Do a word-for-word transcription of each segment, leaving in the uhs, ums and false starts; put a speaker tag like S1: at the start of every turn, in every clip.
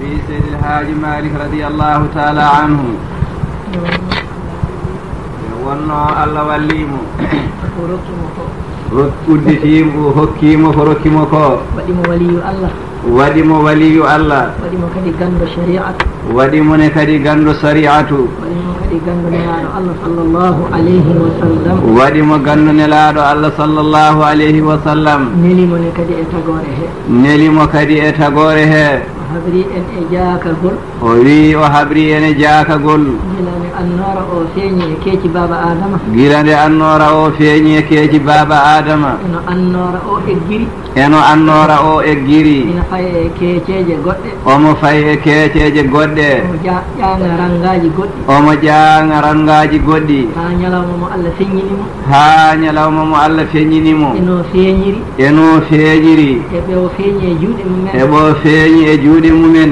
S1: وفي سيد الحاج مالك رضي الله تعالى عنه wonno Allah wallimo udditimo hokkimo ko rokkimo ko
S2: waɗimo waliyu Allah
S1: waɗimo waliyu Allah
S2: waɗimo kadi gando shari'atu
S1: waɗimo ne kadi gando shari'atu
S2: waɗimo kadi gando nelaɗo Allah sallallahu alayhi wa sallam
S1: waɗimo gando nelaɗo Allah sallallahu alayhi wa sallam
S2: nelimo ne kadi e tagore he
S1: nelimo kadi e tagore he
S2: habri en e jaakagol
S1: o wi o habri en e jaakagol
S2: gilande annora o feeñi e keeci baba adama
S1: gilande annora o feeñi e keeci baba adama
S2: eno annora o eggiri
S1: eno annora o eggiri
S2: ina faye e keeceje goɗɗe
S1: omo faye e keeceje goɗɗe
S2: omo ƴaanga rangaji goɗɗi
S1: omo ƴaanga rangaji goɗɗi
S2: ha ñalawma mo Allah feññinimo
S1: ha ñalawma mo Allah feññinimo
S2: eno feeñiri
S1: eno feeñiri
S2: eɓe o feeñi e juuɗe mumen
S1: eɓo feeñi e juuɗe mumen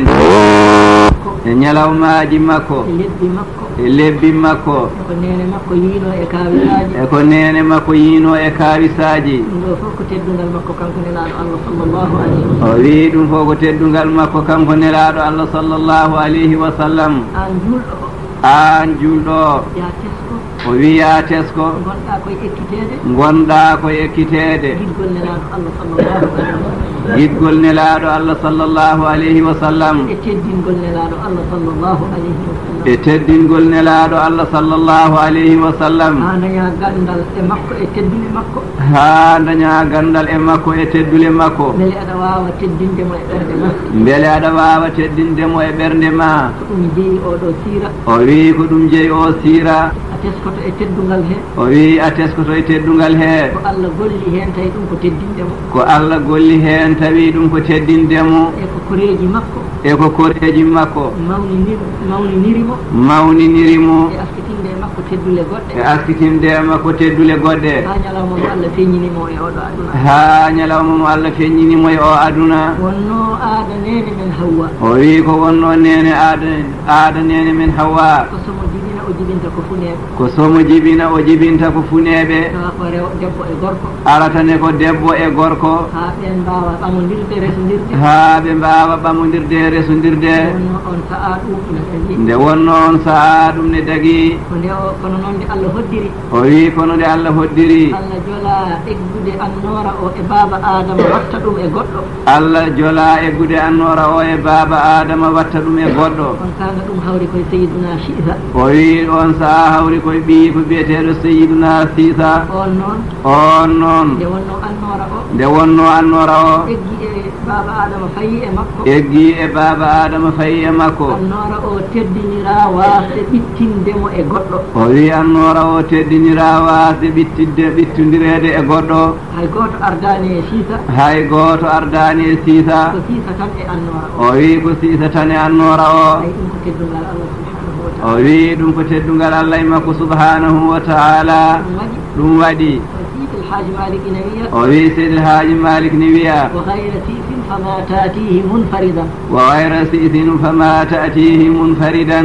S1: e ñalawmaji makko
S2: e lebbi makko
S1: e lebbi makko
S2: eko nene makko yiino e kawisaji
S1: eko nene makko yiino e kawisaji
S2: ɗum ɗo fof ko teddungal makko kanko nelaɗo Allah sallllahu alayhi wa
S1: sallam o wi ɗum fof ko teddungal makko kanko nelaɗo Allah sallllahu alayhi wa sallam
S2: an julɗo o
S1: an julɗo
S2: ya tesko
S1: o wiya tesko
S2: gonɗa koye ekkitede
S1: gonɗa koye ekkitede
S2: giɗgol nelaɗo Allah sallllahu alayhi wa sallam
S1: giɗgol nelaɗo Allah sallllahu alayhi wa sallam
S2: e teddingol nelaɗo Allah sallllahu alayhi wa sallam
S1: e teddingol nelaɗo Allah sallllahu alayhi wa sallam
S2: ha daña gandal e makko e teddule makko
S1: ha daña gandal e makko e teddule makko
S2: beele aɗa wawa teddindemo e ɓerde ma
S1: beele aɗa wawa teddindemo e ɓerde ma
S2: ko ɗum jeeyi oɗo siira
S1: o wi ko ɗum jeeyi o siira
S2: a teskoto e teddungal he
S1: o wi a teskoto e teddungal he
S2: ko Allah golli hen tawi ɗum ko teddindemo
S1: ko Allah golli hen tawi ɗum ko teddindemo
S2: e ko koreji makko
S1: e ko koreji makko
S2: mawninir mawninirimo
S1: mawninirimo
S2: e askitinde makko teddule goɗɗe
S1: e askitinde makko teddule goɗɗe
S2: ha ñalawma mo Allah feññinimo e oɗo aduna
S1: ha ñalawma mo Allah feññinimo e o aduna
S2: wonno aada nene men Hawwa
S1: o wi ko wonno nene aada aada nene men Hawwa
S2: ko somo jibina o jibinta ko funeɓe
S1: ko somo jibina o jibinta ko funeɓe
S2: tawa ko rew debbo e gorko
S1: aratane ko debbo e gorko
S2: ha ɓen mbawa ɓamodirde resodirde
S1: ha ɓe mbawa ɓamodirde resodirde
S2: wonno on sa'a ɗum ne dagi
S1: nde wonno on sa'a ɗum ne dagi
S2: ko nde o kono noon nde Allah hoddiri
S1: o wi kono nde Allah hoddiri
S2: Allah jola eggude annora o e baba Adama watta ɗum e goɗɗo
S1: Allah jola eggude annora o e baba Adama watta ɗum e goɗɗo
S2: on kaga ɗum hawri koye Sayyiduna Siisa
S1: o wi on sa'a hawri koye ɓi ko biyeteɗo Sayyiduna Siisa
S2: on noon
S1: on noon
S2: nde wonno annora o
S1: nde wonno annora o
S2: eggi e baba Adama fayi e makko
S1: eggi e baba Adama fayi e makko
S2: annora o teddinira wasde ɓittindemo e goɗɗo
S1: o wi annora o teddinira wasde ɓittinde ɓittodirede e goɗɗo
S2: hay goto ardani e Siisa
S1: hay goto ardani e Siisa
S2: ko Siisa tan e annora
S1: o wi ko Siisa tan e annora o
S2: ay ɗum ko teddungal Allah subhanahu wa
S1: o
S2: ta'ala
S1: wi ɗum ko teddungal Allah e makko subhanahu wa ta'ala ɗum waɗi
S2: Seydi El Hadji Malick ne wiya
S1: o wi Seydi El Hadji Malick ne wiya
S2: wa gayra siifin fama taatihi munfaridan
S1: wa gayra siifin fama taatihi munfaridan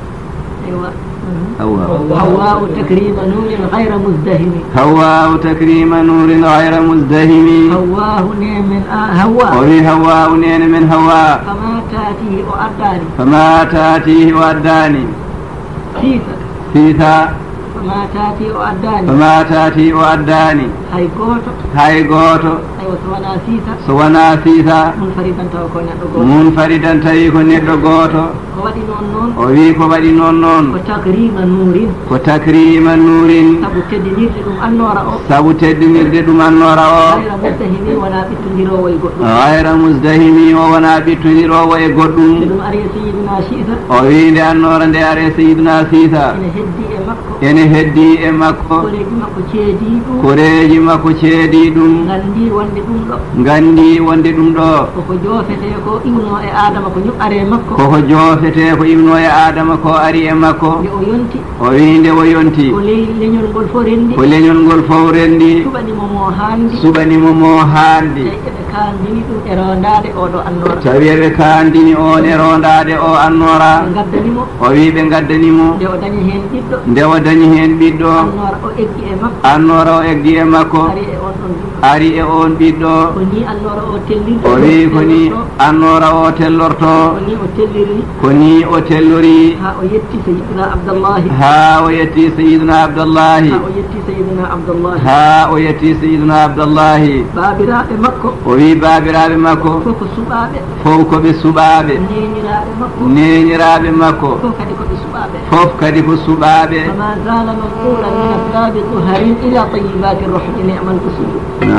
S2: aywa
S1: هواء
S2: هواء تكريم نور غير مزدهم
S1: هواء تكريم نور غير مزدهم
S2: هواه نين من آه هواء
S1: وفي هواء نين من هواء
S2: فما تاتيه وأرداني
S1: فما تاتيه وأرداني
S2: سيسا
S1: سيسا
S2: فما تاتيه وأرداني
S1: فما تاتيه وأرداني
S2: هاي غوتو
S1: هاي غوتو
S2: أيوة سوانا سيسا
S1: سوانا سيسا
S2: منفردا تاو كو نيدو غوتو
S1: منفردا تاي كو نيدو غوتو
S2: ko waɗi noon noon
S1: o wi ko waɗi noon noon
S2: ko takrima nurin
S1: ko takrima nurin
S2: sabu teddinirde ɗum annora o
S1: sabu teddinirde ɗum annora o
S2: gayra muzdahimi wona ɓittodirowo e goɗɗum
S1: gayra muzdahimi o wona ɓittodirowo e goɗɗum
S2: nde ɗum ari e Sayyiduna Siisa
S1: o wi nde annora nde ari e Sayyiduna Siisa
S2: ene heddi e makko
S1: ene heddi e makko
S2: koreji makko ceedi ɗum
S1: koreji makko ceedi ɗum
S2: gandi wonde ɗum ɗo
S1: gandi wonde ɗum ɗo
S2: koko joofete ko iwno e Adama ko ñuɓɓare e makko
S1: koko joofete ko ibno e Adama ko ari e makko
S2: nde o yonti
S1: o wi nde o yonti
S2: ko leñol ngol fof rendi
S1: ko leñol ngol fof rendi
S2: suɓanimo mo haandi
S1: suɓanimo mo haandi
S2: tawi eɓe kandini ɗum e rondade oɗo annora
S1: tawi eɓe kandini on e rondade o annora
S2: ɓe gaddanimo
S1: o wi ɓe gaddanimo
S2: nde o dañi hen ɓiɗɗo
S1: nde o dañi hen ɓiɗɗo
S2: annora o eggi e makko
S1: annora o eggi e makko
S2: ari e on ɗon
S1: ari e on ɓiɗɗo
S2: ko ni annora o tellirde
S1: o wi ko ni annora o tellorto
S2: ko ni o telliri
S1: ko ni o tellori
S2: ha o yetti sayyidina abdallahi
S1: ha o yetti sayyidina abdallahi
S2: ha o yetti sayyidina abdallahi
S1: ha o yetti sayyidina abdallahi
S2: babiraɓe makko
S1: o wi babiraɓe makko
S2: fof ko suɓaɓe
S1: fof koɓe suɓaɓe
S2: neniraɓe makko
S1: neniraɓe makko
S2: fof kadi koɓe suɓaɓe
S1: fof kadi ko suɓaɓe
S2: فما زال منقولا من اسباب الطهرين الى طيبات الرحم نعم القصور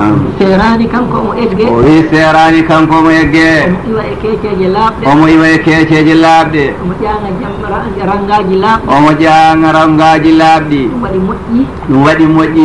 S2: سيراني كانكو مو اجي
S1: o wi serani kanko mo egge
S2: iwa e keeceje laaɓɗe
S1: omo iwa e keeceje laaɓɗe
S2: omo ƴaanga jamra rangaji laaɓɗe
S1: omo ƴaanga rangaji laaɓɗi
S2: ɗum waɗi moƴƴi
S1: ɗum waɗi moƴƴi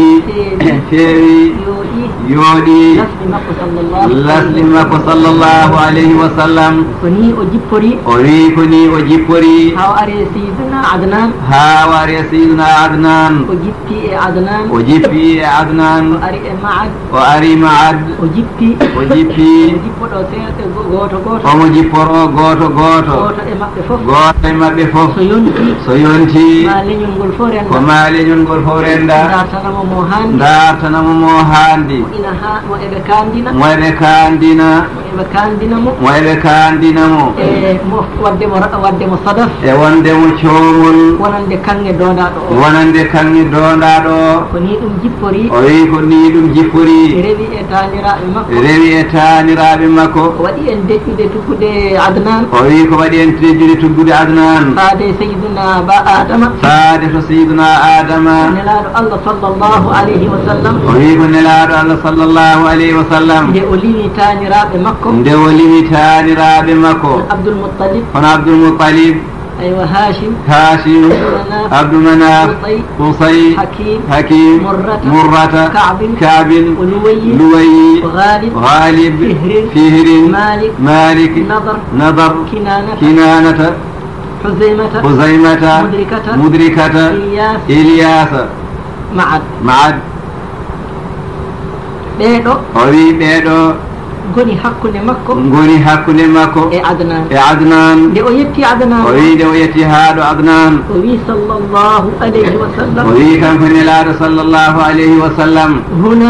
S1: feewi
S2: yooɗi
S1: yooɗi
S2: lasmi makko sallllahu
S1: lasli makko sallllahu alayhi wa sallam
S2: ko ni o jippori
S1: o wi ko ni o jippori
S2: haw are seydina adnan
S1: ha wari sayyidina adnan
S2: o jippi e adnan
S1: o jippi e adnan
S2: o ari e maad
S1: o ari maad
S2: o jippi
S1: o jippi
S2: o jippoɗo seeɗe gooto gooto
S1: omo jipporo gooto gooto
S2: gooto e maɓɓe fof
S1: gooto e maɓɓe fof
S2: so yonti
S1: so yonti
S2: ma leñol ngol fof renda
S1: ko ma leñol ngol fof renda
S2: dartanamo mo handi
S1: dartanamo mo handi
S2: mo ina ha mo eɓe kandina
S1: mo eɓe kandina
S2: mo eɓe kandina mo
S1: mo eɓe kandina mo
S2: e mo wadde mo wadde mo sadaf
S1: e wonde mo coomol
S2: wonande kanŋe dondaɗo o
S1: wonande kanŋe dondaɗo
S2: ko ni ɗum jippori
S1: o wi ko ni ɗum jippori
S2: rewi e taniraɓe makko
S1: rewi e taniraɓe makko
S2: o waɗi en deƴƴude tuggude adnan
S1: o wi ko waɗi en deƴƴude tuggude adnan
S2: faade seydina ba adama
S1: faade to seydina adama
S2: nelaɗo allah sallllahu alayhi wa sallam
S1: o wi ko nelaɗo allah sallllahu alayhi wa sallam
S2: nde o limi taniraɓe makko
S1: nde o limi taniraɓe makko
S2: abdoulmoutalib
S1: hono abdoulmoutalib
S2: aywa hashim
S1: hashim abdou manaf qusay
S2: hakim
S1: hakim
S2: murrata
S1: murrata
S2: kabin
S1: kabin
S2: uluwayi
S1: luwayi
S2: ghalib
S1: ghalib
S2: fihrin
S1: fihrin
S2: malik
S1: malik
S2: nadar
S1: nadar
S2: kinanata
S1: kinanata
S2: huzaymata
S1: huzaymata
S2: mudrikata
S1: mudrikata
S2: ilyas
S1: ilyasa
S2: maad
S1: maad
S2: ɓeeɗo
S1: o wi ɓeeɗo
S2: goni hakkunde makko
S1: ngoni hakkunde makko
S2: e adnan
S1: e adnan
S2: nde o yetti adnan
S1: o wi nde o yetti haaɗo adnan
S2: o wi sallllahu alayhi wa sallam
S1: o wi kanko nelaaɗo sallllahu alayhi wa sallam
S2: huna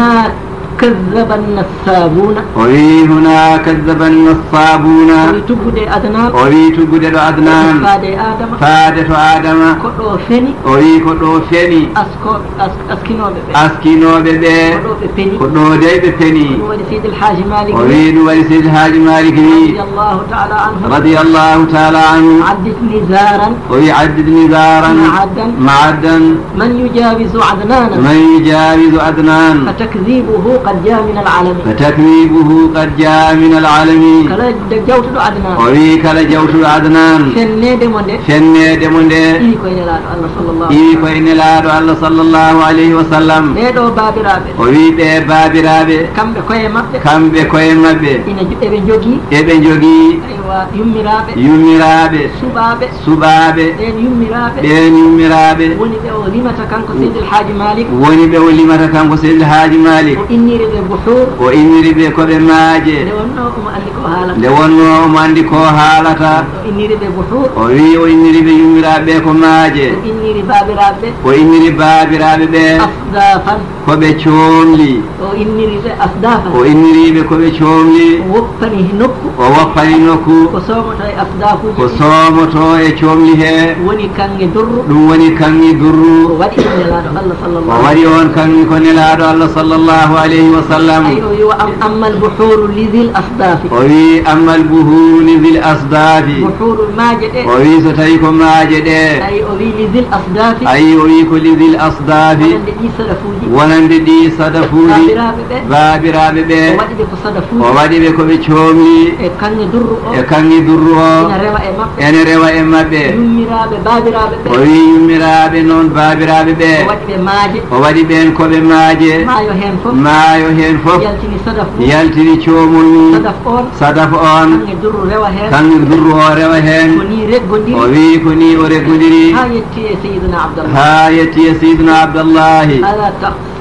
S2: كذب النسابون
S1: وي هنا كذب النصابون
S2: وي تبدي أدنان
S1: وي تبدي أدنان
S2: فادي آدم
S1: فادة آدم
S2: كدو فني
S1: وي كدو فني
S2: أسكو أسكينو ببي
S1: أسكينو ببي
S2: كدو بفني
S1: كدو دي بفني
S2: وي سيد الحاج مالك
S1: وي وي سيد الحاج مالك
S2: رضي الله تعالى عنه
S1: رضي الله تعالى عنه
S2: عدد نزارا
S1: وي عدد نزارا
S2: معدا
S1: معدا
S2: من يجاوز عدنان
S1: من يجاوز عدنان
S2: فتكذيبه قد جاء من العالمين
S1: فتكذيبه قد جاء من العالمين
S2: كلا جوت عدنان
S1: وي كلا جوت عدنان
S2: فنيد مونde
S1: فنيد مونde
S2: إي كوين لا الله صلى الله
S1: إي كوين لا الله صلى الله عليه وسلم
S2: نيدو بابيرابه
S1: وي be babirabe
S2: kambe koye mabbe
S1: kambe koye mabbe
S2: ina ebe jogi
S1: ebe jogi
S2: aywa yummirabe
S1: yummirabe
S2: subabe
S1: subabe
S2: den yummirabe
S1: den yummirabe
S2: woni be o limata kanko sayyid al-haji malik
S1: woni be o limata kanko sayyid al-haji malik
S2: o inniri be buhur
S1: o inniri be ko be maaje
S2: de wonno o andi ko halata
S1: de wonno o andi ko halata
S2: o inniri be buhur
S1: o wi o inniri be yummirabe ko maaje
S2: o inniri babirabe
S1: o inniri babirabe be
S2: asdafan
S1: ko be coomli
S2: o inniri be asdafan
S1: o inniri be ko be coomli
S2: o woppani nokku
S1: o woppani nokku
S2: ko somoto e asdafu
S1: ko somoto e coomli he
S2: woni kange durru
S1: ɗum woni kangi durru
S2: o waɗi nelaɗo allah sallallahu
S1: o waɗi on kangi ko nelaɗo allah sallllahu alayhi wa sallam
S2: ay o wi amma albuhuru lidil asdafi
S1: o wi amma albuhuru lidil asdafi
S2: buhuru maaje ɗe
S1: o wi so tawi ko maaje ɗe
S2: ay o wi lidil asdafi
S1: ayi o wi ko lidil asdafi
S2: wonande ɗi sadafuji
S1: wonande ɗi sadafuji
S2: babiraɓe ɓe
S1: babiraɓe ɓe
S2: o waɗi ɓe ko sadafuji
S1: o waɗi ɓe koɓe coomli
S2: e kange durru o
S1: e kangi durru o
S2: ina rewa e maɓɓe
S1: ene rewa e maɓɓe
S2: yummiraɓe babiraɓe ɓe
S1: o wi yummiraɓe noon babiraɓe ɓe
S2: o waɗi ɓe maaje
S1: o waɗi ɓen koɓe maaje
S2: maayo hen fof
S1: maayo hen fof
S2: yaltini sadafu
S1: yaltini coomol mum
S2: sadaf on
S1: sadaf on
S2: kange durru rewa hen
S1: kangi durru o rewa hen
S2: ko ni reggodiri
S1: o wi ko ni o reggodiri
S2: ha yetti e seydina abdallah
S1: ha yetti e seydina abdallahi
S2: ala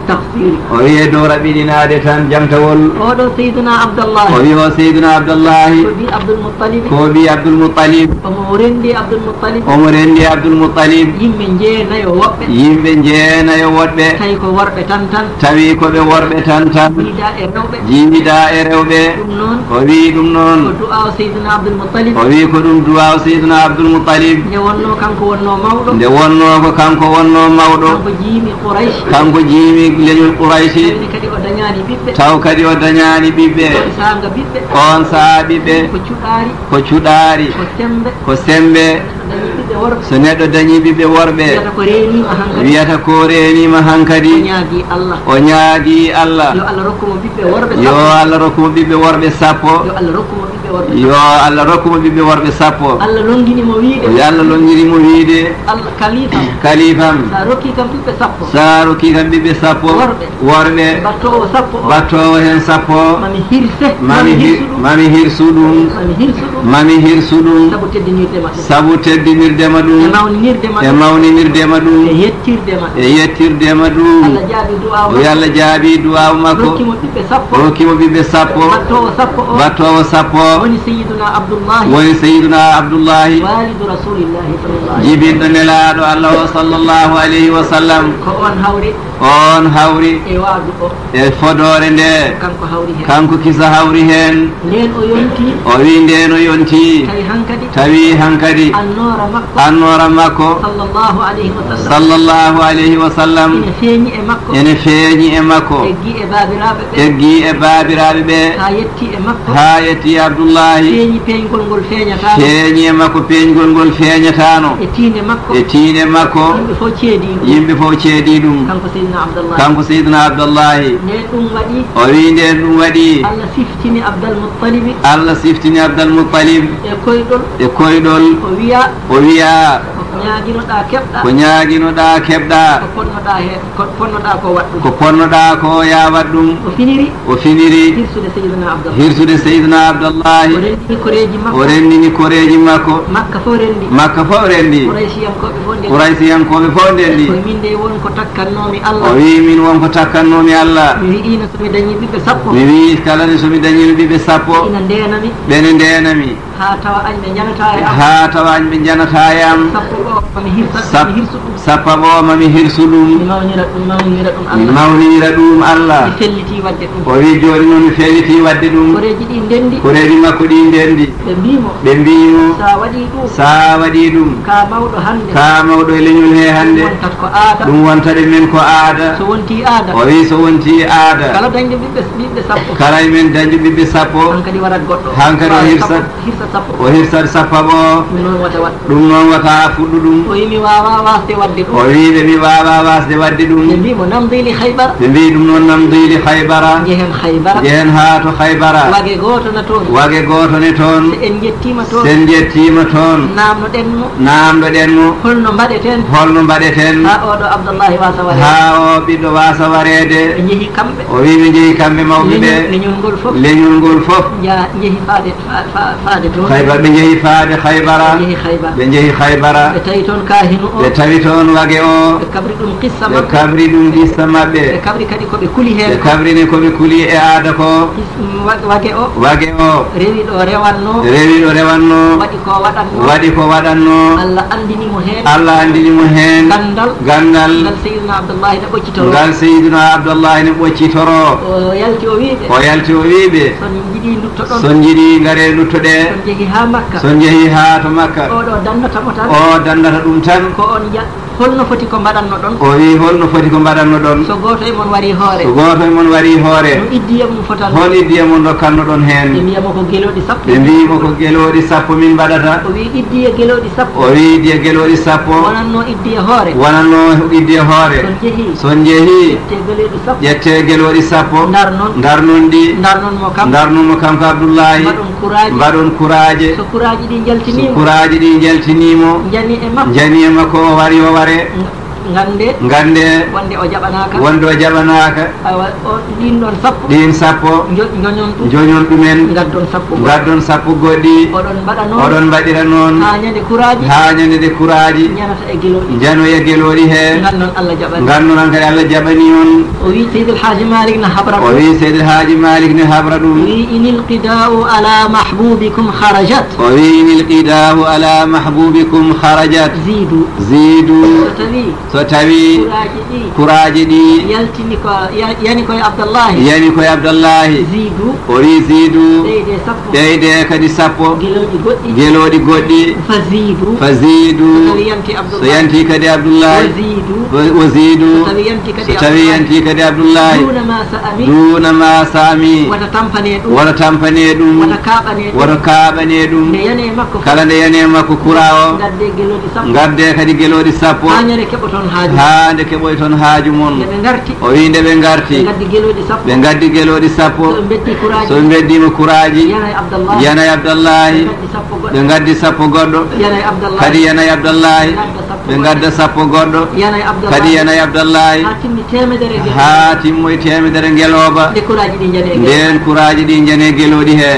S2: التخفير
S1: وهي دور بنادة جمتول
S2: ودو سيدنا عبد الله
S1: وهي سيدنا عبد الله
S2: كوبي عبد المطلب
S1: كوبي عبد المطلب
S2: ومورندي عبد المطلب
S1: ومورندي عبد المطلب
S2: يمن جينا يوبه
S1: يمن جينا يوبه
S2: تايكو وربه تانتان
S1: تاويكو be worbe tantan
S2: ويدا إرنوبه
S1: جيدا إرنوبه
S2: دمنون
S1: وبي دمنون
S2: ودعاء سيدنا عبد المطلب
S1: وبي كدوم دعاء سيدنا عبد المطلب
S2: نيوانو كانكو ونو مولو
S1: nde wonno ko kanko wonno mawɗo
S2: kanko jiimi Quraysh
S1: kanko jiimi leñol Quraysh
S2: kadi o dañaani ɓiɓɓe
S1: taw kadi o dañaani ɓiɓɓe
S2: sanga ɓiɓɓe
S1: on sahaa ɓiɓɓe
S2: ko cuɗaari
S1: ko cuɗaari
S2: ko sembe
S1: ko sembe
S2: dañi ɓiɓɓe worɓe
S1: so neɗɗo dañi ɓiɓɓe worɓe
S2: wiyata ko reenima hankadi
S1: wiyata ko reenima hankadi
S2: o ñaagi Allah
S1: o ñaagi Allah
S2: yo Allah rokkumo ɓiɓɓe worɓe
S1: yo Allah rokkumo ɓiɓɓe worɓe sappo
S2: yo Allah rokkumo ɓiɓɓe worɓe
S1: yo Allah rokkumo ɓiɓɓe worɓe sappo
S2: Allah longginimo wiide
S1: yo Allah longirimo wiide
S2: Allah kalifam
S1: kalifam
S2: sa rokki kam ɓiɓɓe sappo
S1: sa rokki kam ɓiɓɓe sappo
S2: worɓe
S1: worɓe
S2: battowo sappo o
S1: battowo hen sappo
S2: mami hirse
S1: mami hir mami hirsu ɗum
S2: mami hirsu ɗum
S1: mami hirsu ɗum
S2: sabu teddinirde maɓɓe
S1: sabu teddinirdema ɗum
S2: e mawninirdema
S1: e mawninirdema ɗum
S2: e yettirdema
S1: e yettirdema ɗum
S2: Allah jaabi du'aw
S1: o Allah jaabi du'aw makko
S2: rokkimo ɓiɓɓe sappo
S1: rokkimo ɓiɓɓe sappo
S2: battowo sappo o
S1: battowo sappo
S2: woni sayyiduna Abdullahi
S1: woni sayyiduna Abdullahi
S2: walidu rasulillahi sallallahu
S1: jibinɗo nelaɗo Allah o sallllahu alayhi wa sallam
S2: ko on hawri
S1: on hawri
S2: e waadu o
S1: e fodore nde
S2: kanko hawri hen
S1: kanko kisa hawri hen
S2: nden o yonti
S1: o wi nden o yonti
S2: tawi hankadi
S1: tawi hankadi
S2: annora makko
S1: annora makko
S2: sallallahu alayhi wa sallam
S1: sallllahu alayhi wa sallam
S2: ene feeñi e makko
S1: ene feeñi e makko
S2: eggi e baabiraɓe ɓe
S1: eggi e baabiraɓe ɓe
S2: ha yetti e makko
S1: ha yetti Abdullahi
S2: feeñi peeñgol ngol feeñatano
S1: feeñi e makko peeñgol ngol feeñatano
S2: e tiinde makko
S1: e tiine makko
S2: yimɓe fof ceedi ɗum
S1: yimɓe fof ceedi ɗum
S2: kanko seydina Abdallah
S1: kanko seydina Abdullahi
S2: nden ɗum waɗi
S1: o wi nden ɗum waɗi
S2: Allah siftini Abdal Muttalibi
S1: Allah siftini Abdal Muttalib
S2: e koyɗol
S1: e koyɗol
S2: o wiya
S1: o wiya
S2: ko ñaguinoɗa keɓɗa
S1: ko ñaguinoɗa keɓɗa
S2: ko ponnoɗa he ko ponnoɗa ko waɗɗum
S1: ko ponnoɗa ko ya wat ɗum
S2: o finiri
S1: o finiri
S2: hirsude seydina Abdallah
S1: hirsude seydina Abdullahi
S2: o rendini koreji makko
S1: o rendini koreji makko
S2: makka fof rendi
S1: makka fof rendi
S2: Quraysiyankoɓe fof ndendi
S1: Quraysiyankoɓe fof ndendi
S2: koye min de won ko takkannomi
S1: o
S2: Allah
S1: wi min wonko takkannomi Allah
S2: mi wiino somi dañi ɓiɓɓe sappo
S1: mi wi kala ne somi dañino ɓiɓɓe sappo
S2: ina ndenami
S1: ɓene ndenami
S2: ha tawa añ ɓe janata e am
S1: ha tawañ ɓe janata yam
S2: sappo ɗo mami hirsa
S1: Sap-
S2: mi hirsu ɗum
S1: sappa ɓo mami hirsu ɗum
S2: mi mawnira ɗum mawnira ɗum
S1: mi
S2: Allah
S1: mawnira ɗum Allah
S2: mi felliti wadde ɗum
S1: o wi joni noon mi felliti wadde ɗum
S2: koreji ɗi ndendi
S1: koreji makko ɗi ndendi
S2: ɓe mbimo
S1: ɓe mbimo
S2: sa waɗi ɗum
S1: sa waɗi ɗum
S2: ka mawɗo hande
S1: ka mawɗo e leñol he hande
S2: wontat ko aada
S1: ɗum wontade men ko aada
S2: so wonti aada
S1: o wi so wonti aada
S2: kala dañde ɓiɓɓe ɓiɓɓe sappo
S1: kala e men dañde ɓiɓɓe sappo
S2: hankadi waɗat goɗɗo
S1: Hankadi o
S2: Wawa
S1: hirsa-
S2: sappo- hirsa sappo
S1: o hirsat sappa ɓo
S2: ɗum noon wata wat
S1: ɗum noon wata fuɗɗu ɗum
S2: o yimi wawa wasde wadde
S1: o
S2: ɗum
S1: wiɓe mi wawa wasde wadde ɗum
S2: ɓe mbimo namdili haybara
S1: ɓe mbi ɗum noon namdili haybara
S2: jehen haybara
S1: jehen ha to haybara
S2: wage goto na toon
S1: wage goto ne toon
S2: so en jettima toon
S1: sen jettima toon
S2: namnoɗen mo
S1: namdoɗen mo
S2: holno mbaɗeten
S1: holno mbaɗeten
S2: ha oɗo Abdoullahi wasa ware
S1: ha o ɓiɗɗo wasa warede
S2: ɓe jeehi kamɓe
S1: o wi ɓe jeehi kamɓe mawɓe ɓe
S2: leñol ngol foof
S1: leñol ngol foof
S2: ja jeehi faade fa- fa- faade toon
S1: haybar ɓe jeehi faade haybara
S2: ɓe jeehi haybar
S1: ɓe jeehi haybara
S2: ɓe tawi toon kahinu o
S1: ɓe tawi toon wage o
S2: ɓe kabri ɗum qissa
S1: ɓe
S2: makko
S1: kabri ɗum qissa
S2: ɓe
S1: maɓɓe
S2: kabri kadi koɓe kuli
S1: ɓe
S2: hen
S1: kabrini koɓe kuuli e aada ko
S2: His- wa- wage o
S1: wage o
S2: rewi ɗo rewanno
S1: rewi ɗo rewanno
S2: waɗi ko waɗanno
S1: waɗi ko waɗanno
S2: Allah andinimo hen
S1: Allah andinimo hen
S2: gandal
S1: gandal
S2: ngal seydina Abdoullahi ne ɓoccitoro
S1: ngal seydina Abdoullahi ne ɓoccitoro
S2: o yalti o wiɓe
S1: o yalti o wiɓe
S2: son jiiɗi duttoɗon
S1: son jiiɗi gaare luttoɗe
S2: son jeehi ha makka
S1: son jeehi ha to makka
S2: oɗo dandatamo tan
S1: o dandata ɗum tan
S2: ko on ja holno foti ko mbaɗanno ɗon
S1: o wi holno foti ko mbaɗanno ɗon
S2: so goto e mon wari hoore
S1: so goto e mon waɗi hoore
S2: no iddiya mum fotan
S1: hol iddiya mon dokkanno ɗon
S2: ɓe
S1: hen
S2: mbiyamo ko gueloɗi sappo
S1: ɓe mbimo ko gueloɗi sappo min mbaɗata
S2: o wi iddiya gueloɗi sappo
S1: o wi iddiya gueloɗi sappo
S2: wonanno iddiya hoore
S1: wonanno iddiya hoore
S2: son jeehi
S1: son jeehi
S2: te gueloɗi sappo
S1: ƴette gueloɗi sappo
S2: ndar noon
S1: darnon ɗi
S2: darnon mo kam
S1: darnumo kanko Abdoullahi
S2: mbaɗon kuraji
S1: mbaɗon kuraje
S2: so kuraji ɗi
S1: so
S2: jaltinima
S1: kuraji ɗi jaltinimo
S2: jani e makko
S1: jani e makko o wari o ware
S2: ngande
S1: ngande
S2: wonde o jaɓanaka
S1: wonde o jaɓanaka
S2: awa o ɗin ɗon sappo
S1: ɗin sappo
S2: joñon ɗum
S1: joñon ɗumen
S2: gaddon sappo
S1: gaddon sappo goɗɗi
S2: oɗon mbaɗa noon
S1: oɗon mbaɗira noon
S2: ha ñande kuraji
S1: ha ñande de kuraji
S2: ñanata e gueloɗi
S1: janoya gueloɗi he
S2: gannon Allah jaɓani
S1: gannonan kadi Allah jaɓani on
S2: o wi Seydi El Hadji Malick ne habra
S1: o wi Seydi El Hadji Malick ne habra ɗum
S2: wi inil qida'u ala mahbubikum kharajat
S1: o wi inil qida'u ala mahbubikum kharajat
S2: zidu
S1: zidu
S2: so tawi
S1: so tawi
S2: kuraji ɗi
S1: kuraji ɗi
S2: yaltini ko yani koye Abdallahi
S1: yani koye Abdallahi
S2: zidu
S1: o wi zidu
S2: ɓeyde sappo
S1: ɓeyde kadi sappo
S2: gueloɗi goɗɗi
S1: gueloɗi goɗɗi
S2: fa zidu
S1: fa zidu
S2: so tawi yanti
S1: so
S2: Abdullahi
S1: yanti kadi Abdullahi
S2: wa zidu
S1: o zidu
S2: so tawi yanti
S1: so
S2: kadi
S1: tawi yanti kadi Abdullahi
S2: duna ma sa'ami
S1: duna ma sami
S2: wata tampane ɗum
S1: wata tampane ɗum
S2: wata kaɓane ɗum
S1: wata kaɓane ɗum
S2: nde yane makko
S1: kala nde yani makko kura o
S2: gadde gueloɗi sappo
S1: gadde kadi gueloɗi sappo
S2: ha ñande keɓoton haaju
S1: ha nde keɓoy toon haaju mon
S2: nde ɓe garti
S1: o wi nde ɓe garti
S2: ɓe gaddi gueloɗi sappo
S1: ɓe gaddi gueloɗi sappo
S2: so ɓe beddi kuraji
S1: so ɓe beddima kuraji
S2: yanay Abdallahi
S1: yanay Abdallahi
S2: ɓe gaddi sappo
S1: ɓe
S2: goɗɗo
S1: gaddi sappo goɗɗo
S2: yanay Abdallahi
S1: kadi yanay Abdallahi
S2: gadda sappo
S1: ɓe gadda sappo goɗɗo
S2: yanay
S1: kadi
S2: Abdallahi
S1: yanay Abdallahi
S2: ha timmi temedere gueloɗi
S1: ha timmoye temedere ngeloba
S2: nde kuraji ɗi jane
S1: nden kuraji ɗi jane gueloɗi he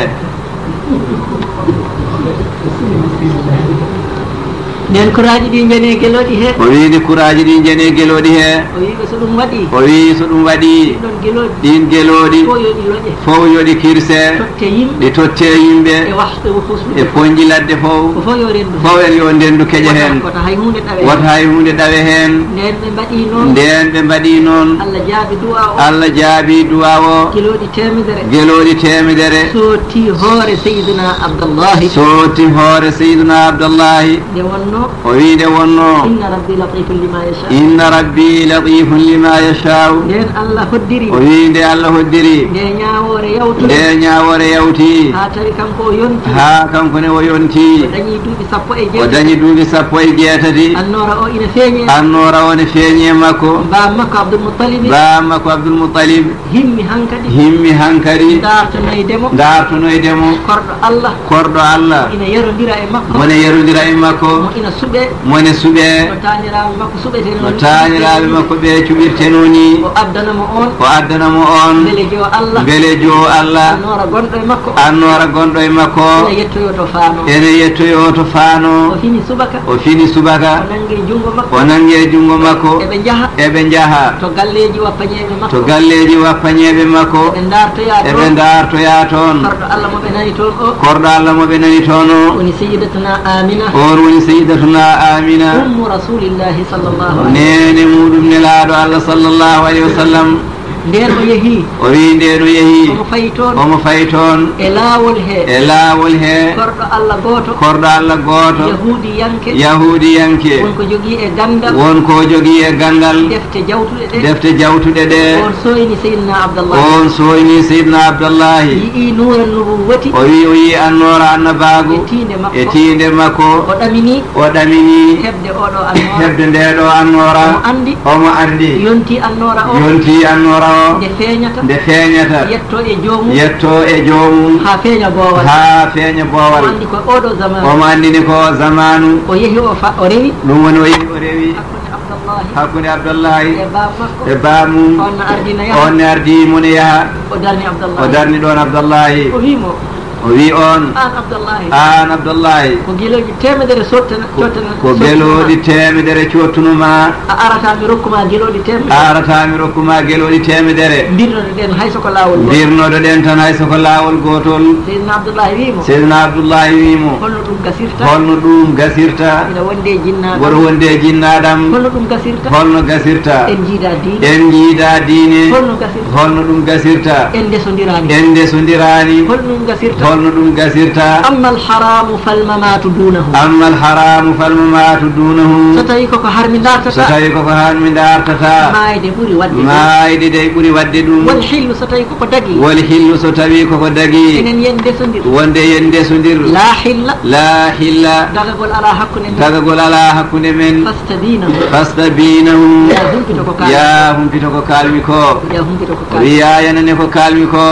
S2: nden kuraji ɗi jane gueloɗi he
S1: o wiide kuraji ɗi jane gueloɗi he
S2: o wi so ɗum waɗi
S1: o wi so ɗum waɗi
S2: ɗon gueloɗi
S1: ɗin gueloɗi
S2: fo yoɗi loƴe
S1: fof yoɗi kirse
S2: totte yimɓe
S1: ɗi totte yimɓe
S2: e waxtu fusɓe
S1: e poñƴi ladde fof
S2: ko fof yo rendu
S1: fof en yo ndendu keƴa hen
S2: wota hay hunde ɗawe
S1: wota hay hunde ɗawe hen
S2: nden ɓe mbaɗi noon
S1: nden ɓe mbaɗi noon
S2: Allah jaabi du'a o
S1: Allah jaabi du'a o
S2: gueloɗi temedere
S1: gueloɗi temedere
S2: sotti hoore Seydina Abdallahi
S1: sotti hoore Seydina Abdallahi
S2: nde wonno
S1: o wi nde wonno
S2: inna rabbi latifun lima yasha
S1: inna rabbi latifun lima yashau
S2: nden Allah hoddiri
S1: o wi nde Allah hoddiri
S2: nde ñawore yawtude
S1: nde ñawore yawti
S2: ha tawi kanko o yonti
S1: ha kanko ne o yonti
S2: o dañi duuɓi sappo e
S1: o
S2: jeetati
S1: dañi duuɓi sappo e jeetati
S2: annora o ina feeñe
S1: annora o ne feeñi e makko
S2: mbam makko Abdoul Moutalib
S1: bam makko Abdoul Moutalib
S2: himmi hankadi
S1: himmi hankadi
S2: dartonoydemo
S1: dartonoydemo
S2: korɗo Allah
S1: korɗo Allah
S2: ina yerodira e makko
S1: mone yerodira e makko
S2: mo ina suɓe
S1: mone suɓe
S2: no taniraɓe makko suɓete
S1: no taaniraɓe makko ɓe cuɓirteno ni
S2: o addanamo on
S1: o addanamo on
S2: beele jo Allah
S1: beele jo Allah
S2: annora gonɗo e makko
S1: annora gonɗo e makko
S2: ina yettoyo to faano
S1: ene yettoyo to faano
S2: o fini subaka
S1: o fini subaka
S2: o nangue junggo makko
S1: o nangue junggo makko
S2: eɓe jaaha
S1: eɓe jaaha
S2: to galleji wappañeɓe makko
S1: to galleji wappañeɓe makko
S2: ɓe dartoya
S1: eɓe
S2: toon
S1: dartoya toon
S2: korɗo Allah moɓe nani toon o
S1: korɗo Allah moɓe nani toon o
S2: woni sayyidatuna Amina
S1: on woni sayyidatuna Amina
S2: ummu rasulillahi sallllahu alayhi
S1: nene muɗum nelaɗo Allah sallllahu alayhi wa sallam
S2: nden o yeehi
S1: o wi nden o yeehi
S2: omo fayi toon
S1: omo fayi toon
S2: e laawol he
S1: e laawol he
S2: korɗo Allah gooto
S1: korɗo Allah gooto
S2: yahudi yanke
S1: yahudi yanke
S2: wonko jogii e gandal
S1: wonko jogii e gandal
S2: defte jawtuɗe ɗe
S1: defte jawtuɗe ɗe
S2: on soyni seydina Abdallahi
S1: on soyni seydina Abdallahi
S2: yii nuura nubuwati
S1: o wi o yi annora annabagu
S2: e tiinde makko
S1: e tiinde makko
S2: o ɗamini
S1: o ɗamini
S2: heɓde oɗo annora
S1: heɓde nde ɗo annora
S2: omo andi
S1: omo andi
S2: yonti annora o
S1: yonti annora o
S2: nde feeñata
S1: nde feeñata
S2: yetto e joomum
S1: yetto e joomum
S2: ha feeña boowal
S1: ha feeña
S2: o
S1: boowal
S2: andi ko oɗo zamanu
S1: omo andini ko zamanu
S2: o yeehi o fa o rewi
S1: ɗum woni o yehi o rewi
S2: hakkude Abdallahi
S1: hakkude Abdallahi
S2: e bam makko
S1: e bamum
S2: on no ardina
S1: on
S2: yaha
S1: ne ardi mone yaha
S2: o darni Abdallahi
S1: o darni ɗon Abdallahi
S2: o wimo
S1: o wi on
S2: an Abdallahi
S1: an Abdallahi
S2: ko gueloji temedere sottana cottana
S1: ko beloɗi temedere cottunuma
S2: a arata mi rokkuma gueloɗi temedere
S1: a arata mi rokkuma gueloɗi temedere
S2: mbirnoɗo ɗen hay soko lawol gotol
S1: mbirnoɗo ɗen tan hay soko lawol gotol
S2: seydina Abdoullahi wimo
S1: seydina Abdoullahi wimo
S2: holno ɗum gasirta
S1: holno ɗum gasirta
S2: ina wonde jinnaɗam
S1: woto wonde jinnaɗam
S2: holno ɗum gasirta
S1: holno gasirta
S2: en jiida diine
S1: en jiida diine
S2: holno gasirta
S1: holno ɗum gasirta
S2: en ndesodirani
S1: en ndesodirani
S2: holno ɗum gasirta
S1: holno ɗum gasirta
S2: amma alharamu falmamatu dunahu
S1: amma alharamu falmamatu dunahu
S2: so tawi koko harmi
S1: so
S2: dartata
S1: tawi koko harmi dartata
S2: mayde ɓuuri wadde
S1: mayde de ɓuuri wadde ɗum
S2: won hillu so tawi koko dagi
S1: woni hillu so tawi koko dagi
S2: enen yen ndesodir
S1: wonde yen ndesodir
S2: la hilla
S1: la hilla
S2: dagagol ala hakkude men
S1: dagagol ala hakkude men
S2: fastabinahu
S1: fastabinahu
S2: ya humpito ko kalmi
S1: ya humpito ko kalmi ko
S2: ya humpito ko
S1: o
S2: kalmi
S1: wiya yanane ko kalmi ko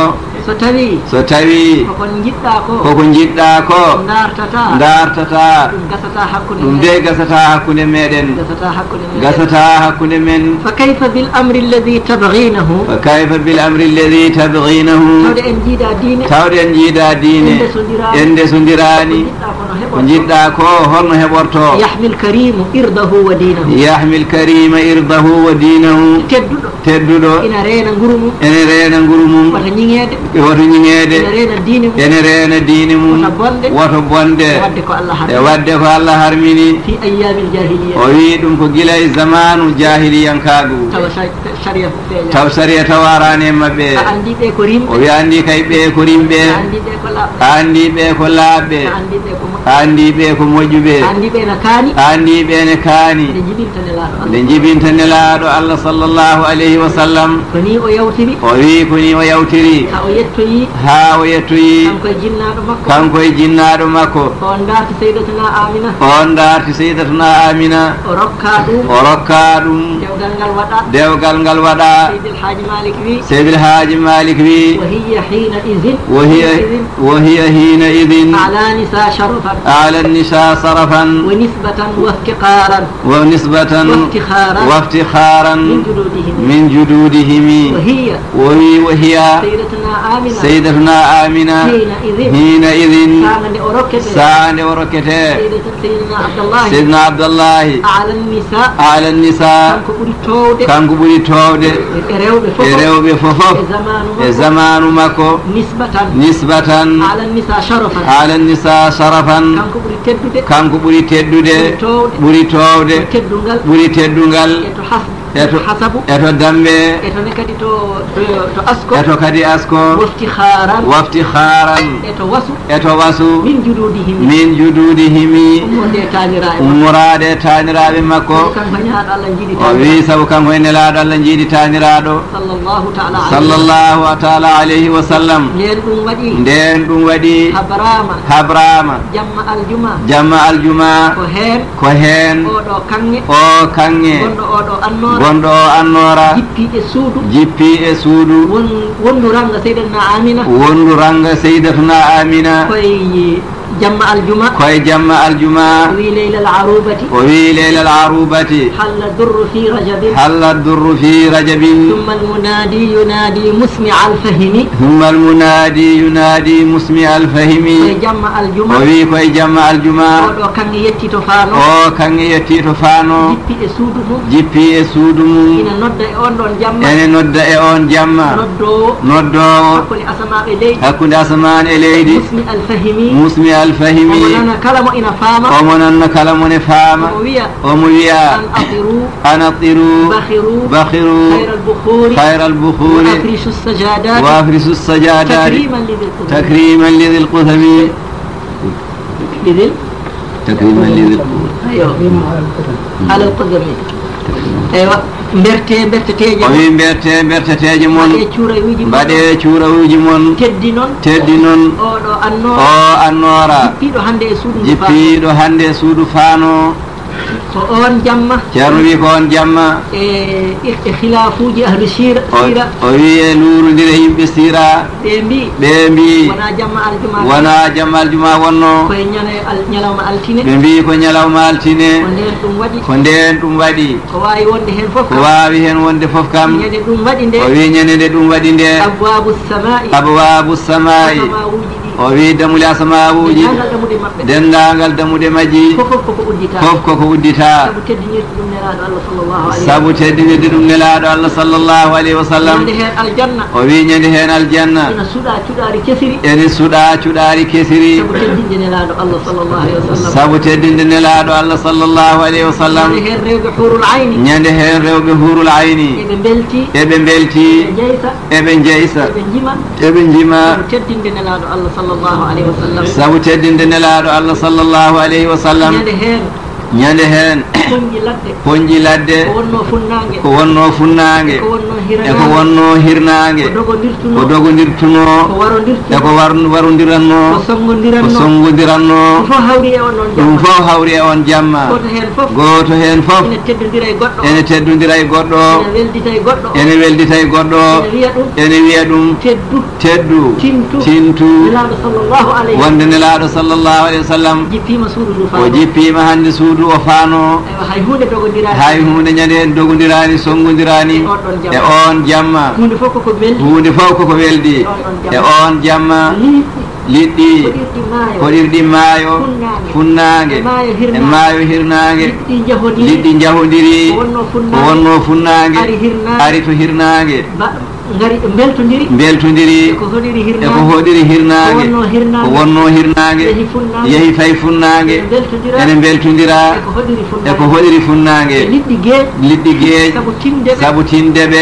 S2: so tawi
S1: so tawi
S2: kokon jiɗɗa ko
S1: koko jiɗɗa ko
S2: dartata
S1: dartata
S2: ɗum gasata hakkude
S1: ɗum de gasata hakkude meɗen
S2: gasata hakkude
S1: gasata hakkude men
S2: fa kayfa bil amri alladhi tabghinahu
S1: fa kayfa bil amri alladhi tabghinahu
S2: tawde en jiida diine
S1: tawde en jiida diine en desondirani ko jiɗɗa ko holno heɓorto
S2: yahmil karimu irdahu wa dinahu
S1: yahmil karima irdahu wa dinahu
S2: tedduɗo
S1: tedduɗo
S2: ina reena nguru mum
S1: ene reena nguru mum
S2: wata ñiŋeede
S1: woto ñiŋeede
S2: ina reena diine mum
S1: ene reena diine mum
S2: wata bonde
S1: woto bonde
S2: wadde ko Allah
S1: e wadde ko Allah harmini
S2: fi ayyamil jahiliya
S1: o wi ɗum ko gila e zamanu jahiliyankagu
S2: tawa sharia feeña
S1: taw saria tawarani e mabɓe
S2: a andi ɓe ko rimɓe
S1: o wi andi kay ɓe ko rimɓe
S2: a andi ɓe ko laaɓɓe
S1: a andi ɓe ko laaɓɓe
S2: a andi ɓe ko
S1: a andi ɓe ko moƴƴuɓe
S2: a andi ɓe na kaani
S1: a andi ɓe ne kaani
S2: nde jibinta nelaaɗo
S1: nde jibinta nelaɗo Allah sallllahu alayhi wa sallam
S2: ko ni o yawtiri
S1: o wi ko ni o yawtiri
S2: ha o yettoyi
S1: ha o yettoyi
S2: kanko e jinnaɗo makko
S1: kanko e jinnaɗo makko
S2: on darti seydatuna amina
S1: on darti seydatuna amina
S2: o rokka ɗum
S1: o rokka ɗum
S2: dewgal ngal waɗa
S1: dewgal ngal waɗa
S2: seydil haji malik wi
S1: seydil haji malik wi
S2: wa hiya hina idin
S1: وهي وهي حينئذ
S2: على نساء شرفا
S1: على النساء صرفا
S2: ونسبة وافتقارا
S1: ونسبة
S2: وافتخارا
S1: وافتخارا
S2: من جدودهم
S1: من جدودهم
S2: وهي
S1: وهي وهي
S2: سيدتنا آمنة
S1: سيدتنا آمنة
S2: حينئذ
S1: حينئذ
S2: ساعة أوركته
S1: ساعة وركته
S2: سيدنا عبد الله
S1: سيدنا عبد الله
S2: على النساء
S1: على النساء
S2: كانكو بوري توده
S1: كانكو بوري توده
S2: رewɓe fof
S1: rewɓe fofof e zamanu makko
S2: nisbatan
S1: nisbatan
S2: ala nisa sharafan
S1: ala nisa sharafan
S2: kanko ɓuri teddude
S1: kanko ɓuri teddude ɓuri towde
S2: teddungal
S1: ɓuri teddungal
S2: eto has
S1: eto
S2: hasabu
S1: eto dambe
S2: eto ne kadi to to asko
S1: eto kadi asko
S2: waftikharan
S1: waftikharan
S2: eto wasu
S1: eto wasu
S2: min jududihim
S1: min jududihimi
S2: ummode taniraɓe
S1: ummorade taniraɓe makko
S2: kanko ñaaɗo Allah jiiɗi
S1: o wi saabu kanko e nelaɗo Allah jiiɗi taniraɗo
S2: sallallahu taala
S1: sallllahu taala alayhi wa sallam
S2: nden ɗum waɗi
S1: nden ɗum waɗi
S2: habrama
S1: habrama
S2: jamma aljuma
S1: jamma aljuma
S2: ko hen
S1: ko hen
S2: oɗo kanŋe
S1: o kanŋe
S2: gonɗo oɗo annora
S1: gonɗo o annora
S2: jippi e suudu
S1: jippi e suudu
S2: won wondu ranga seydatna amina
S1: wondu ranga seydatuna amina
S2: koye jamma aljuma
S1: koye jamma aljuma
S2: wi leyla al arubati
S1: o wi leyla al arubati
S2: halla durru fi rajabin
S1: halla durru fi rajabin
S2: ثم المنادي ينادي مسمع الفهم
S1: ثم المنادي ينادي مسمع الفهم
S2: koye jamma aljuma
S1: o wi koye jamma aljuma
S2: oɗo kanŋe yettito faano
S1: o kanŋe yettito faano
S2: jippi e suudu mum
S1: jippi e suudu mum
S2: ina nodda e on ɗon jamma
S1: ene nodda e on jamma
S2: noddowo
S1: noddowo
S2: hakkude asamaɓe leydi
S1: hakkude asaman e leydi
S2: musmi alfahimi
S1: musmi alfahimi
S2: omo nana kala mo ina faama
S1: omo nanno kala mone faama
S2: omo wiya
S1: omo wiya
S2: an atiru
S1: anatiru
S2: bakhiru
S1: bakhiru
S2: خير البخور
S1: خير البخور
S2: وأفرش السجادات
S1: وافرس السجادات
S2: تكريما لذي القدم
S1: تكريما لذي القدم
S2: لذي
S1: تكريما لذي القدم
S2: ايوه على القدم ايوه mberte berteteje
S1: o wi mberte berteteje mon
S2: e cuurawuji
S1: mbaɗe cuurawuji mon
S2: teddi noon
S1: teddi noon
S2: oɗo annora
S1: o annora
S2: jippiɗo hannde e suudu
S1: jippiɗo hannde e suudu faano
S2: ko on jamma
S1: ceerno wi ko on jamma
S2: e e khilafuji ahlu sira sira
S1: o wi e luurodira yimɓe sira
S2: ɓe mbi
S1: ɓe mbi
S2: wona jamma aljuma
S1: wona jamma aljuma wonno
S2: koye ñane ñalawma altine
S1: ɓe mbi ko ñalawma altine
S2: ko nden ɗum waɗi
S1: ko nden ɗum waɗi
S2: ko wawi wonde hen foof
S1: ko wawi hen wonde foof kam
S2: ñande ɗum waɗi nde
S1: o wi ñande nde ɗum waɗi nde
S2: abwabu samai
S1: abwabu samai
S2: samawuji ɗi
S1: o wi damule asamawuji
S2: dendagal damude maɓɓe
S1: dendagal damude majji
S2: fof fof koko uddita
S1: fof koko uddita
S2: sabu teddinirde ɗum nelaɗo Allah sallllahu alayhi
S1: sabu teddinirde ɗum nelaɗo Allah sallllahu alayhi wa sallam
S2: ñande hen aljanna
S1: o wi ñande hen aljanna
S2: ina suuɗa cuɗari kesiri
S1: ene suuɗa cuɗari kesiri
S2: sabu teddinde nelaɗo Allah sallllahu alayhi wa sallam
S1: sabu teddinde nelaɗo Allah sallllahu alayhi wa sallam
S2: ñande hen rewɓe hurul ayni
S1: ñande hen rewɓe hurul ayni
S2: eɓe belti
S1: eɓe belti
S2: ɓe jeysa
S1: eɓe jeysa
S2: eɓe jima
S1: eɓe jima
S2: sabu teddinde nelaɗo Allah sallllahu alayhi wa sallam
S1: sabu teddinde nelaɗo Allah sallllahu alayhi wa sallam
S2: ñande hen
S1: ñande hen
S2: ponji ladde
S1: ponji ladde
S2: ko wonno funnaange
S1: ko wonno funnaange
S2: ko wonno
S1: e
S2: hirnaange
S1: ko wonno hirnaange
S2: ko dogondirtuno
S1: ko dogondirtuno
S2: ko warondirtuno
S1: e ko warondiranno
S2: ko songondiranno
S1: ko songondiranno
S2: ɗum fof hawri e on ɗon
S1: ɗum fof hawri e on jamma
S2: goto heen fof
S1: goto hen fof
S2: ene teddodira e goɗɗo
S1: ene teddodira e goɗɗo
S2: ene weldita e goɗɗo
S1: ene weldita e goɗɗo
S2: ene wiya ɗum
S1: ene wiya ɗum
S2: teddu
S1: teddu
S2: tintu
S1: tintu
S2: nelaɗo sallllahu alayhi
S1: wonde nelaɗo sallllahu alayhi wa sallam
S2: jippima suudu ndu
S1: o
S2: faano
S1: jippima hande suudu o faano
S2: ewa hay hunde dogodirani
S1: hay hunde ñande en dogodirani songodirani e on jamma
S2: hunde fof koko weldi
S1: hunde fof koko weldi e on jamma liɗɗi hoɗirɗi maayo funnaange e maayo hirnaange liɗɗi jahodiri ko wonno funnaange ari to hirnaange
S2: ngari beltodiri
S1: beltodiri
S2: ko hoɗiri
S1: e ko hoɗiri hirnaange ko wonno hirnaange yehi fay funnaange ene beltodira e ko hoɗiri funnaange liɗɗi geeƴ sabu tindeɓe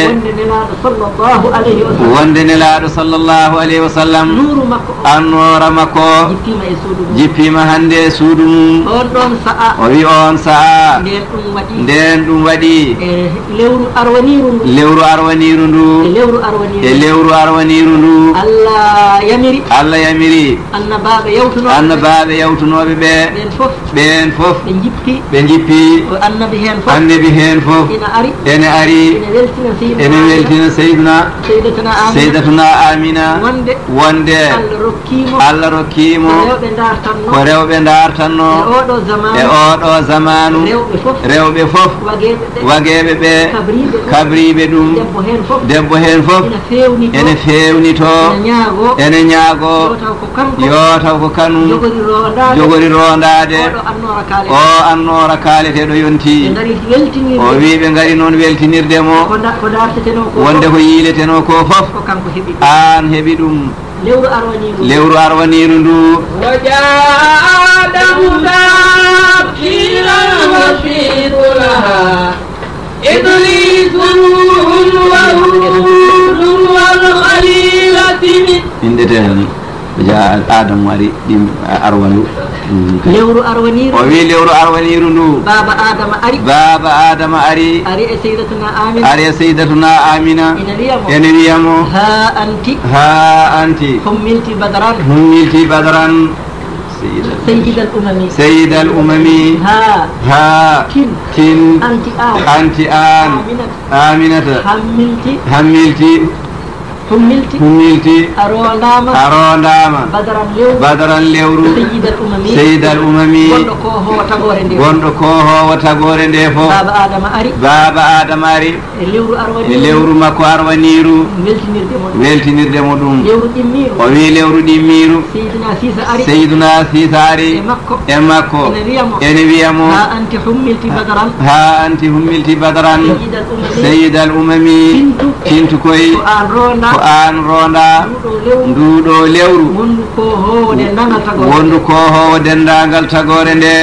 S1: wonde nelaaɗo sallllahu alayhi wa sallam annoora makko jippima hannde e suudu mum o wi on sa'a nden ɗum waɗi
S2: lewru arwaniru ndu
S1: lewru arwaniru ndu e lewru arwaniru ndu
S2: allah yamiri
S1: allah yamiri
S2: annabaɓe yawtuno
S1: annabaɓe yawtunoɓe ɓe
S2: ɓen fof
S1: ɓen fof
S2: ɓe jippi
S1: ɓe jippi
S2: annabi hen fof
S1: annabi hen fof
S2: ina ari
S1: ene ari ene weltina seydina seydatuna amina
S2: wonde
S1: wonde
S2: allah rokkimo
S1: allah rokkimo
S2: rewɓe dartanno
S1: ko rewɓe dartanno
S2: e oɗo zamanu
S1: e oɗo zamanu
S2: rewɓe fof
S1: rewɓe fof wageɓe ɓe kabriɓe ɗum
S2: debbo hen fof
S1: debbo hen fof ene fewnito ene ñaago yo taw ko kanum jogori rondade o annora kaaleteɗo yonti o wi ɓe ngari noon weltinirdemo wonde ko yiileteno ko fof an heeɓi ɗum lewru arwaniru ndu indete hen ja adamu ari ɗim arwanu
S2: lewru arwaniru
S1: o wi lewru arwaniru ndu
S2: baba adama ari
S1: baba adama ari
S2: ari e seydatuna amina
S1: ari e seydatuna amina ene wiyamo
S2: ha anti
S1: ha anti
S2: hummilti badran
S1: hummilti badran
S2: سيد الأمم
S1: سيد الأمم
S2: ها
S1: ها
S2: تن
S1: تن
S2: أنت آن
S1: أنت آن آمنة
S2: حملت
S1: حملت
S2: حملت
S1: حملت
S2: أرونداما
S1: أرونداما
S2: بدرا ليورو
S1: بدرا ليورو
S2: سيد الأمم
S1: سيد الأمم
S2: gondo ko ho tagore nde
S1: gondo ko ho tagore nde fo
S2: baba adama ari
S1: baba adama ari
S2: e lewru arwani
S1: e lewru makko arwaniru
S2: weltinirde mo
S1: weltinirde mo ɗum
S2: lewru dimmiru
S1: o wi lewru dimmiru
S2: sayyidina sisa ari
S1: sayyiduna sisa ari
S2: e makko
S1: e makko
S2: ene wiyamo
S1: ene wiyamo
S2: ha anti hummilti badran
S1: ha anti hummilti badran sayyid al umami tintu koy
S2: ko an ronda
S1: ko an ronda nduɗo lewru
S2: wondu ko howo dendagal tagore
S1: wondu ko howo dendagal tagore nde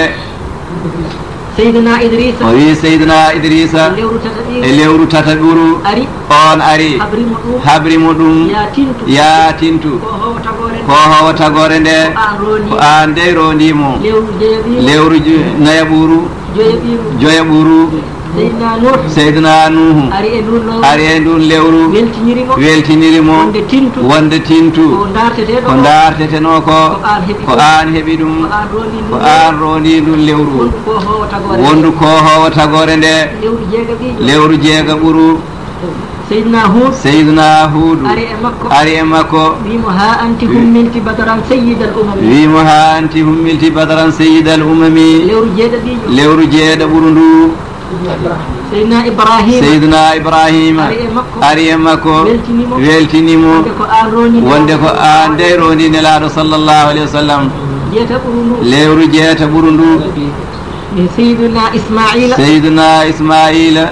S2: seydina idrissa
S1: o wi seydina idrissa e lewru tata ɓuru
S2: ari
S1: on ari
S2: habrimo ɗum
S1: habrimo ɗum
S2: ya tintu
S1: ya tintu
S2: ko howo tagore
S1: ko howo tagore nde ko an dey rondimo
S2: lewru jeeɓiru
S1: lewru naya ɓuru
S2: joyaɓiru
S1: joya ɓuru
S2: seydina nuh
S1: seydina nuhu
S2: ari e ndun ɗo
S1: ari e ndun lewru
S2: weltinirimo
S1: weltinirimo
S2: wonde tintu
S1: wonde tintu
S2: ko darteteɗo
S1: ko darteteno ko ko an heeɓi ɗum ko an rondi ndun lewru
S2: ko howo tagore
S1: wondu ko howo tagore nde
S2: lewru jeegaɓijo
S1: lewru jeega ɓuru
S2: seydina hud
S1: seydina hudu
S2: ari e makko
S1: ari e makko
S2: wimo ha anti hummilti badaran sayyid al umami
S1: wimo ha anti hummilti badaran sayyid al umami
S2: lewru jeeɗaɓijo
S1: lewru jeeɗa ɓuru ndu
S2: seydina ibrahima
S1: seydina ibrahima ari e makko weltinimo wonde ko an dey rondi nelaɗo sallllahu alayhi wa sallam lewru jeeta ɓuru ndu
S2: seydina ismaila
S1: seydina ismaila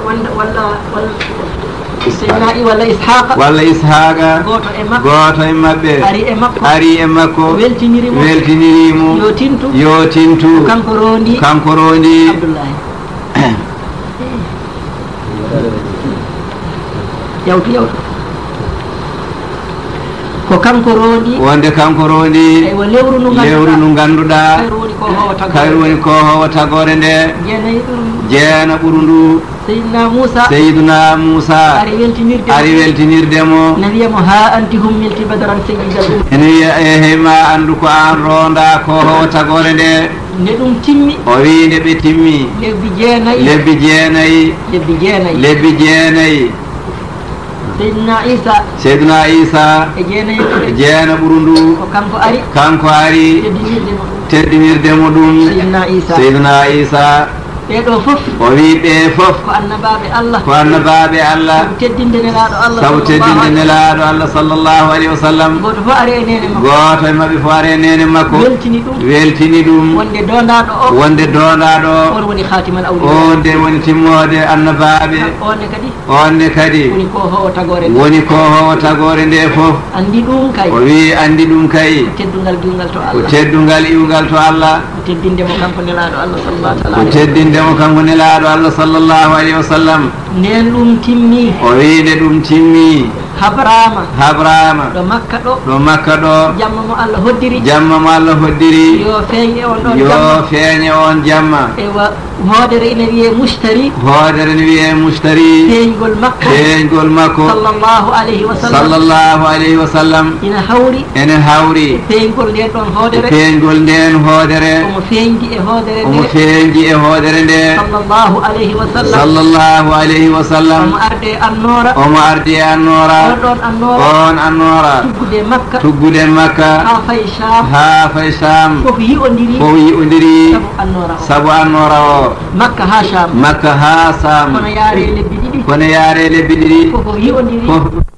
S2: walla ishaqa
S1: walla ishaqa goto e mabɓe ari e makko weltinirimo
S2: yo tintu
S1: yo tintu
S2: kanko rondi
S1: kanko rondi
S2: yawtu yawtu ko kanko rondi
S1: wonde kanko rondi
S2: ewa lewru ndu
S1: lewru ndu ganduɗa
S2: kayru woni ko howo tagore
S1: kayru woni ko howo tagore nde
S2: jeenayi ɓuru
S1: jeena ɓuru ndu
S2: seydina moussa
S1: seydina moussa
S2: ari weltinirde
S1: ari weltinirdemo
S2: ne wiyamo ha anti hummilti badaran seydidal um
S1: ene wiya ehe ma andu ko an ronda ko howo tagore nde
S2: nde ɗum timmi
S1: o wi nde ɓe timmi
S2: lebbi jeenayi
S1: lebbi jeenayi
S2: lebbi jeenayi
S1: lebbi jeenayi
S2: seydina isa
S1: seydina isa
S2: e jeenayi
S1: jeena ɓuru ndu
S2: ko kanko ari
S1: kanko ari
S2: teddinirdemo
S1: teddinirdemo ɗum
S2: seydina isa
S1: seydina isa
S2: ɓeɗo fof
S1: o wi ɓe fof
S2: ko annabaɓe allah
S1: ko annabaɓe allah
S2: sabu teddinde nelaɗo allah
S1: sabu teddinde nelaɗo allah sallllahu alayhi wa sallam
S2: goto fof ari e nene makko
S1: goto e mabɓe fof ari e nene makko
S2: weltini ɗum
S1: weltini ɗum
S2: wonde dondaɗo o
S1: wonde dondaɗo
S2: on woni khatimal awliya
S1: on nde woni timmode annabaɓe
S2: onne kadi
S1: onne kadi
S2: woni ko howo tagore
S1: woni ko howo tagore nde fof
S2: andi ɗum kay
S1: o wi andi ɗum kay
S2: teddungal diwngal to
S1: ko
S2: allah
S1: teddungal iwgal to allah
S2: ko teddindemo kanko nelaɗo allah sallallahu
S1: ko
S2: alaihi
S1: teddindemo kanko nelaɗo allah sallllahu alayhi wa sallam
S2: nden ɗum timmi
S1: o wi nde ɗum timmi
S2: habrama
S1: habrama
S2: ɗo makka ɗo
S1: ɗo makka ɗo
S2: jamma mo allah hoddiri
S1: jamma mo allah hoddiri
S2: yo feeñe on ɗon
S1: yo
S2: jamma
S1: feeñe on jamma
S2: ewa hoodere ina wiye mustari
S1: hoodere ne wiye mustari
S2: feeñgol makko
S1: feeñgol makko
S2: sallallahu alayhi wa sallam
S1: sallllahu alayhi wa sallam
S2: ina hawri
S1: ene hawri
S2: feeñgol nden ɗon hoodere
S1: feeñgol nden hoodere
S2: omo feeñdi e hoodere
S1: omo
S2: nde
S1: feeñdi e hoodere nde
S2: sallallahu alayhi wa sallam
S1: sallllahu alayhi wa sallam
S2: omo arde e annora
S1: omo ardi e annora
S2: on ɗon annora
S1: on annora
S2: tuggude makka
S1: tuggude makka
S2: ha fay sham
S1: ha fay sam
S2: fof yi'ondiri
S1: fof yi'ondiri
S2: sabu annora o
S1: sabu annora o
S2: makka ha sham
S1: makka ha sam
S2: kono yaare lebbi ɗiɗi
S1: kono yaare lebbi ɗiɗi
S2: fof yi'ondiri
S1: fof